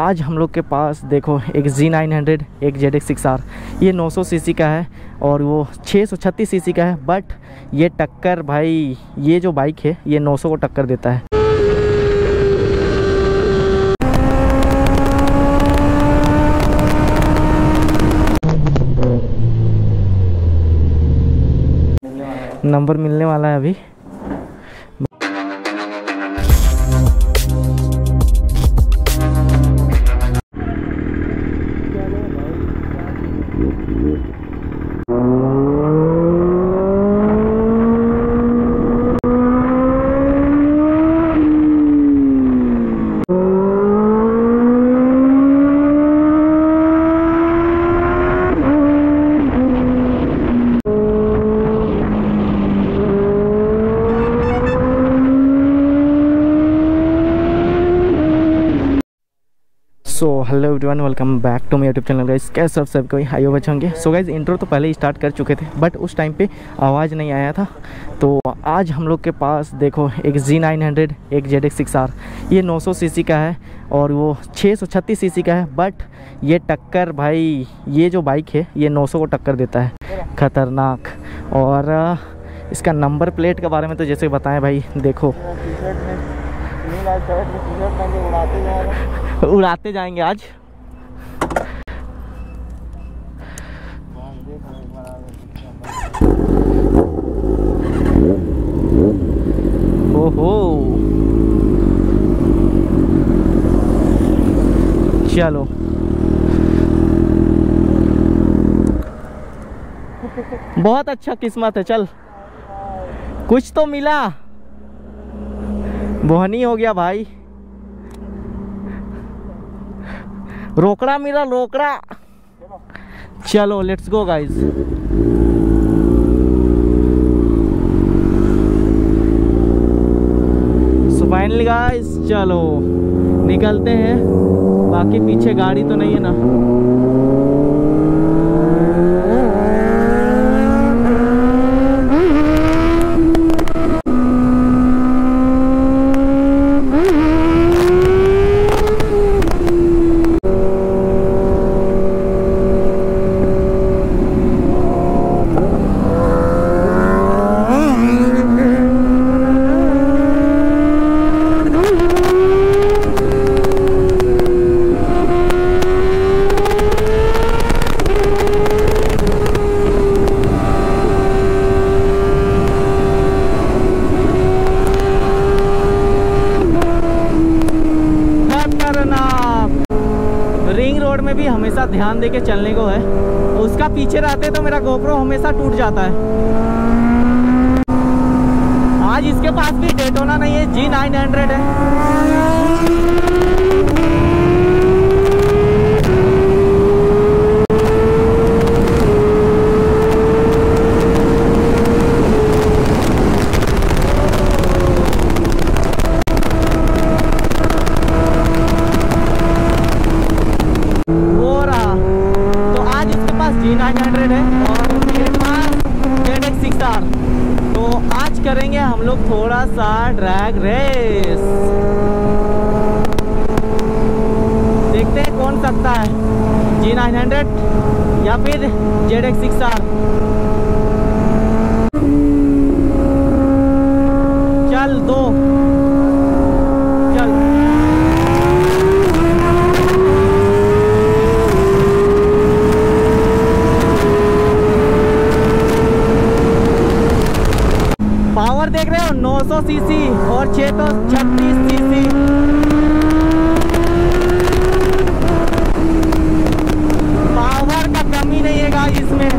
आज हम लोग के पास देखो एक Z900, एक ZX6R, ये 900 सीसी का है और वो 636 सीसी का है। बट ये टक्कर भाई, ये जो बाइक है ये 900 को टक्कर देता है। नंबर मिलने वाला है अभी। So hello everyone, welcome back to my YouTube channel guys. कैसे सब कोई आयो बच्चे होंगे। सो गाइस इंट्रो तो पहले ही स्टार्ट कर चुके थे बट उस टाइम पे आवाज़ नहीं आया था। तो आज हम लोग के पास देखो एक Z900, एक ZX6R, ये 900 सीसी का है और वो 636 सीसी का है। बट ये टक्कर भाई, ये जो बाइक है ये 900 को टक्कर देता है, ख़तरनाक। और इसका नंबर प्लेट के बारे में तो जैसे बताएं भाई, देखो उड़ाते जाएंगे आज। ओहो चलो, बहुत अच्छा किस्मत है। चल कुछ तो मिला, बोहनी हो गया भाई, रोकड़ा मिला, रोकड़ा। चलो let's go guys. So finally guys चलो निकलते हैं। बाकी पीछे गाड़ी तो नहीं है ना। रिंग रोड में भी हमेशा ध्यान देके चलने को है। उसका पीछे रहते तो मेरा गोप्रो हमेशा टूट जाता है। आज इसके पास भी डेटोना नहीं है, Z900 है। Z900 है और मेरे पास ZX6R। तो आज करेंगे हम लोग थोड़ा सा ड्रैग रेस, देखते हैं कौन सकता है, Z900 या फिर ZX6R। चल दो, चल पावर देख रहे हो, 900 सीसी और 636 सीसी। पावर का कमी नहीं है गाइस इसमें।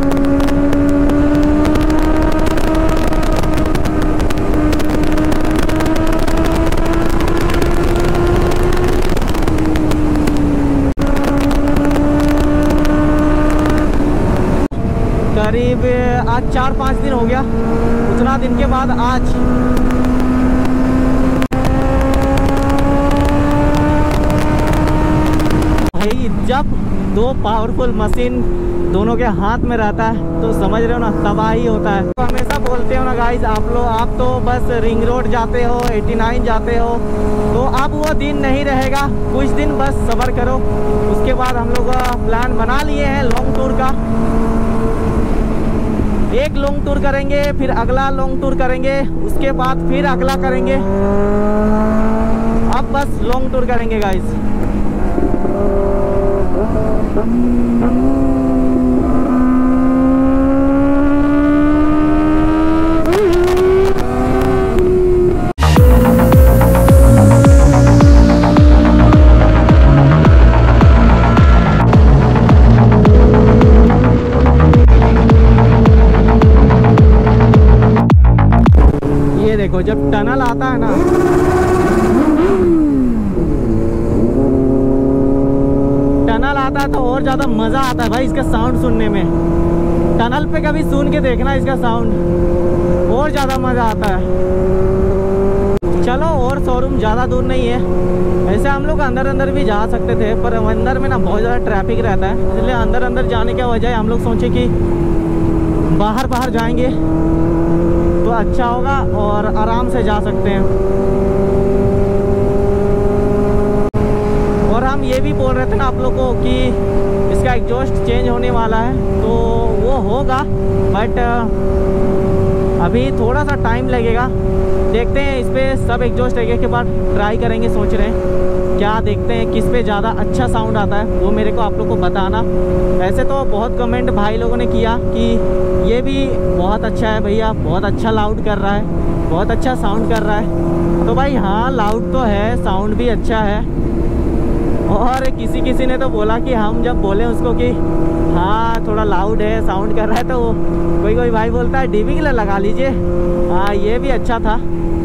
करीब आज 4-5 दिन हो गया, उतना दिन के बाद आज भाई जब दो पावरफुल मशीन दोनों के हाथ में रहता है तो समझ रहे हो ना, तबाही होता है। तो हमेशा बोलते हो ना गाइस, आप तो बस रिंग रोड जाते हो, 89 जाते हो, तो अब वो दिन नहीं रहेगा। कुछ दिन बस सब्र करो, उसके बाद हम लोग प्लान बना लिए हैं लॉन्ग टूर का। एक लॉन्ग टूर करेंगे, फिर अगला लॉन्ग टूर करेंगे, उसके बाद फिर अगला करेंगे। अब बस लॉन्ग टूर करेंगे गाइस। ये देखो जब टनल आता है ना, टनल आता है तो और ज़्यादा मज़ा आता है भाई इसका साउंड सुनने में। टनल पे कभी सुन के देखना इसका साउंड, और ज़्यादा मज़ा आता है। चलो, और शोरूम ज़्यादा दूर नहीं है, ऐसे हम लोग अंदर भी जा सकते थे, पर अंदर में ना बहुत ज़्यादा ट्रैफिक रहता है, इसलिए अंदर जाने के वजह हम लोग सोचे कि बाहर जाएंगे तो अच्छा होगा और आराम से जा सकते हैं। और हम ये भी बोल रहे थे ना आप लोग को कि इसका एग्जॉस्ट चेंज होने वाला है, तो वो होगा, बट अभी थोड़ा सा टाइम लगेगा। देखते हैं, इस पर सब एग्जॉस्ट एक के बाद ट्राई करेंगे, सोच रहे हैं क्या, देखते हैं किस पे ज़्यादा अच्छा साउंड आता है, वो मेरे को आप लोग को बताना। ऐसे तो बहुत कमेंट भाई लोगों ने किया कि ये भी बहुत अच्छा है भैया, बहुत अच्छा लाउड कर रहा है, बहुत अच्छा साउंड कर रहा है। तो भाई हाँ, लाउड तो है, साउंड भी अच्छा है। और किसी ने तो बोला कि हम जब बोले उसको कि हाँ थोड़ा लाउड है, साउंड कर रहा है, तो कोई भाई बोलता है डीबी किलर लगा लीजिए। हाँ, ये भी अच्छा था,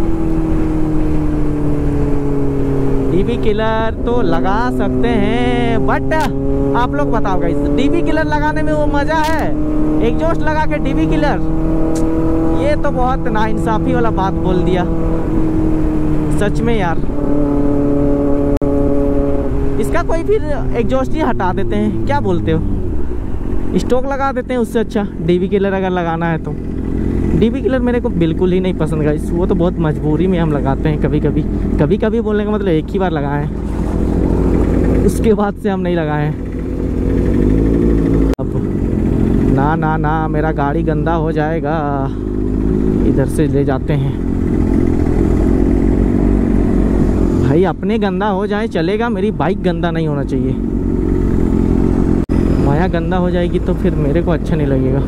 डीबी किलर तो लगा सकते हैं, बट आप लोग बताओ गाइस, डीबी किलर लगाने में वो मज़ा है, एग्जॉस्ट लगा के डीबी किलर, ये तो बहुत नाइंसाफ़ी वाला बात बोल दिया सच में यार। इसका कोई फिर एग्जॉस्ट ही हटा देते हैं, क्या बोलते हो, स्टॉक लगा देते हैं, उससे अच्छा डीबी किलर अगर लगाना है तो। डीबी किलर मेरे को बिल्कुल ही नहीं पसंद गाइस, वो तो बहुत मजबूरी में हम लगाते हैं, कभी बोलने का मतलब एक ही बार लगाए हैं, उसके बाद से हम नहीं लगाए हैं। अब ना मेरा गाड़ी गंदा हो जाएगा, इधर से ले जाते हैं भाई, अपने गंदा हो जाए चलेगा, मेरी बाइक गंदा नहीं होना चाहिए। माया गंदा हो जाएगी तो फिर मेरे को अच्छा नहीं लगेगा।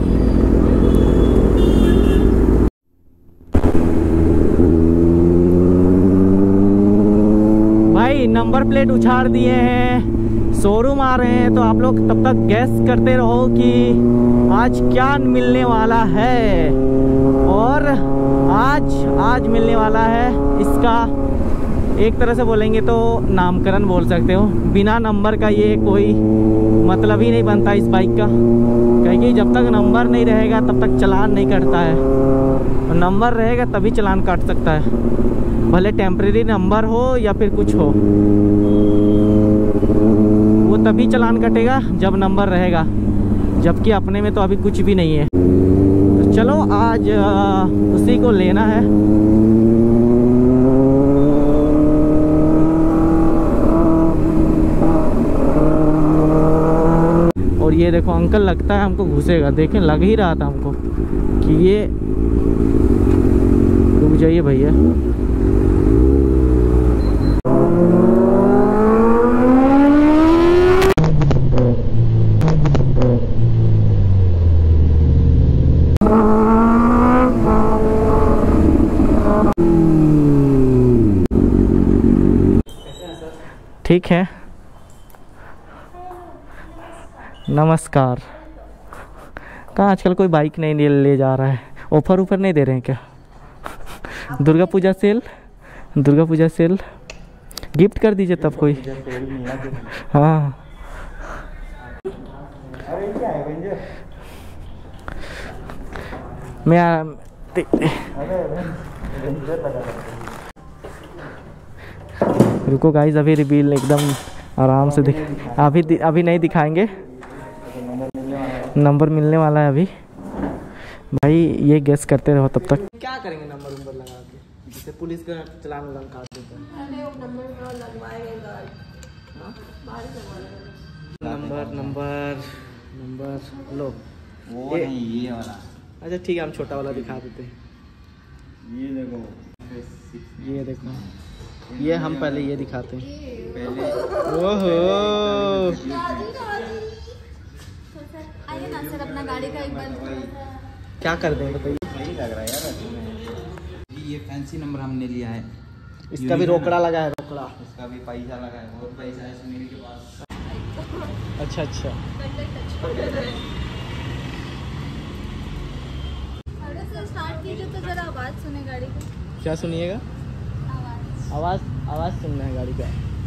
भाई नंबर प्लेट उछाड़ दिए हैं, शोरूम आ रहे हैं, तो आप लोग तब तक गैस करते रहो कि आज क्या मिलने वाला है। और आज मिलने वाला है इसका, एक तरह से बोलेंगे तो नामकरण बोल सकते हो। बिना नंबर का ये कोई मतलब ही नहीं बनता इस बाइक का, क्योंकि जब तक नंबर नहीं रहेगा तब तक चालान नहीं कटता है, और नंबर रहेगा तभी चालान काट सकता है, भले टेम्परेरी नंबर हो या फिर कुछ हो, वो तभी चालान कटेगा जब नंबर रहेगा, जबकि अपने में तो अभी कुछ भी नहीं है। तो चलो आज उसी को लेना है। और ये देखो अंकल लगता है हमको घुसेगा, देखें लग ही रहा था हमको कि ये, रुक जाइए भैया। ठीक है, नमस्कार। कहाँ आजकल कोई बाइक नहीं ले जा रहा है, ऑफर नहीं दे रहे हैं क्या? दुर्गा पूजा सेल गिफ्ट कर दीजिए तब कोई। हाँ मैं रुको गाइस, अभी रिवील एकदम आराम से दिख अभी नहीं दिखाएंगे, नंबर मिलने वाला है अभी। भाई ये गेस करते रहो तब तक। क्या करेंगे नंबर लगा के, जैसे पुलिस का चलान काट देता है। नंबर लो, वो नहीं ये वाला। अच्छा ठीक है, हम छोटा वाला दिखा देते हैं। ये देखो, ये हम पहले ये दिखाते हैं पहले। ओहो आइए ना सर, अपना गाड़ी का एक बार क्या कर दें बताइए। सही लग रहा है यार, ये फैंसी नंबर हमने लिया है। इसका भी रोकड़ा लगा है, रोकड़ा। इसका भी पैसा लगा है, बहुत पैसा है सुनील के पास। अच्छा अच्छा। अरे सर स्टार्ट कीजिए तो जरा आवाज़ सुने गाड़ी की। क्या सुनिएगा? आवाज़ सुनना है गाड़ी का।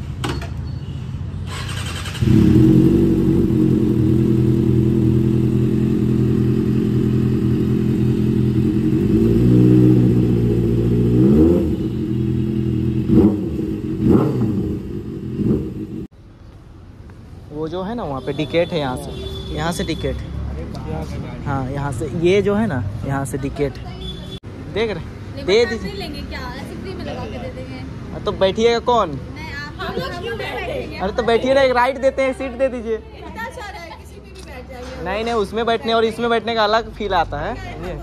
वो जो है ना वहाँ पे टिकट है, यहाँ से टिकट है। हाँ यहाँ से, ये जो है ना यहाँ से टिकट देख रहे, दे दीजिए। लेंगे क्या, ऐसे फ्री में लगा के दे देंगे? तो बैठिएगा कौन? नहीं आप बैठेंगे। अरे तो बैठिए ना, एक राइट देते हैं, सीट दे दीजिए। पता चल रहा है किसी में भी बैठ जाइए। नहीं उसमें बैठने और इसमें बैठने का अलग फील आता है।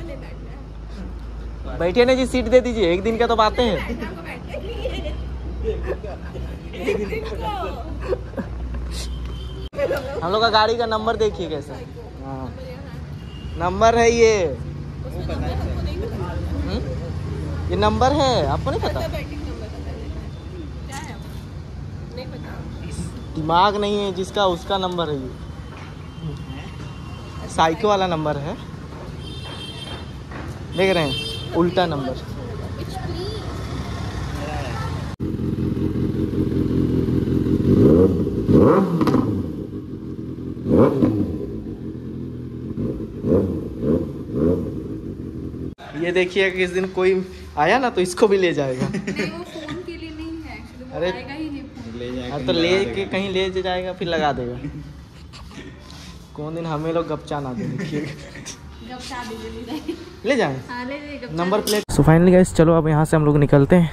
बैठिए ना जी, सीट दे दीजिए, एक दिन का तो बातें हैं। हम लोग का गाड़ी का नंबर देखिए कैसा। हाँ नंबर है ये नंबर है, आपको नहीं पता? दिमाग नहीं है जिसका, उसका नंबर है ये। साइको वाला नंबर है, देख रहे हैं, उल्टा नंबर। ये देखिए किस दिन कोई आया ना तो इसको भी ले जाएगा। नहीं वो फोन के लिए नहीं है एक्चुअली, वो अरे आएगा ही नहीं फोन। ले जाएगा तो ले के कहीं ले जाएगा फिर लगा देगा। कौन दिन हमें लोग गपचा ना दे, देखिए गपचा दीजिए, ले जाएं हाँ ले जाइए गपचा। Number plate. So finally guys चलो अब यहाँ से हम लोग निकलते हैं।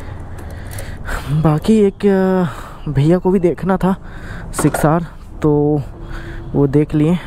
बाकी एक भैया को भी देखना था सिक्सार, तो वो देख लिए।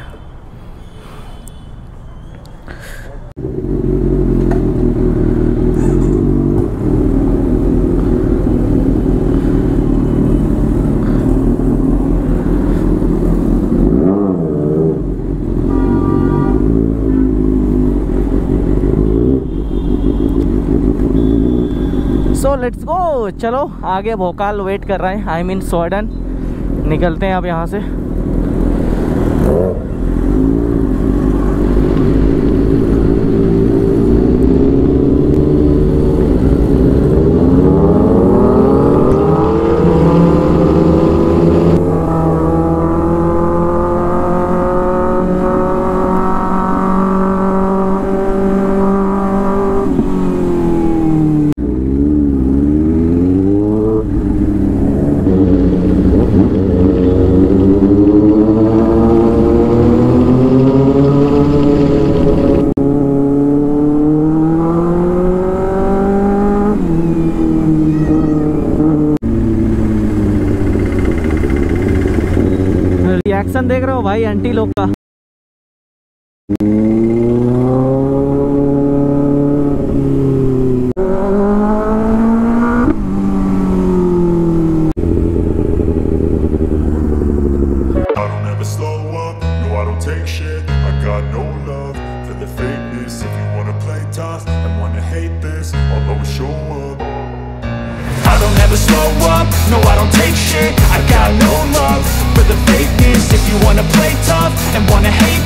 सो लेट्स गो, चलो आगे भोकाल वेट कर रहे हैं, आई मीन स्वीडन। निकलते हैं अब यहाँ से। रिएक्शन देख रहे हो भाई आंटी लोग का। No, I don't take shit. I got no love for the fakeness. If you wanna play tough and wanna hate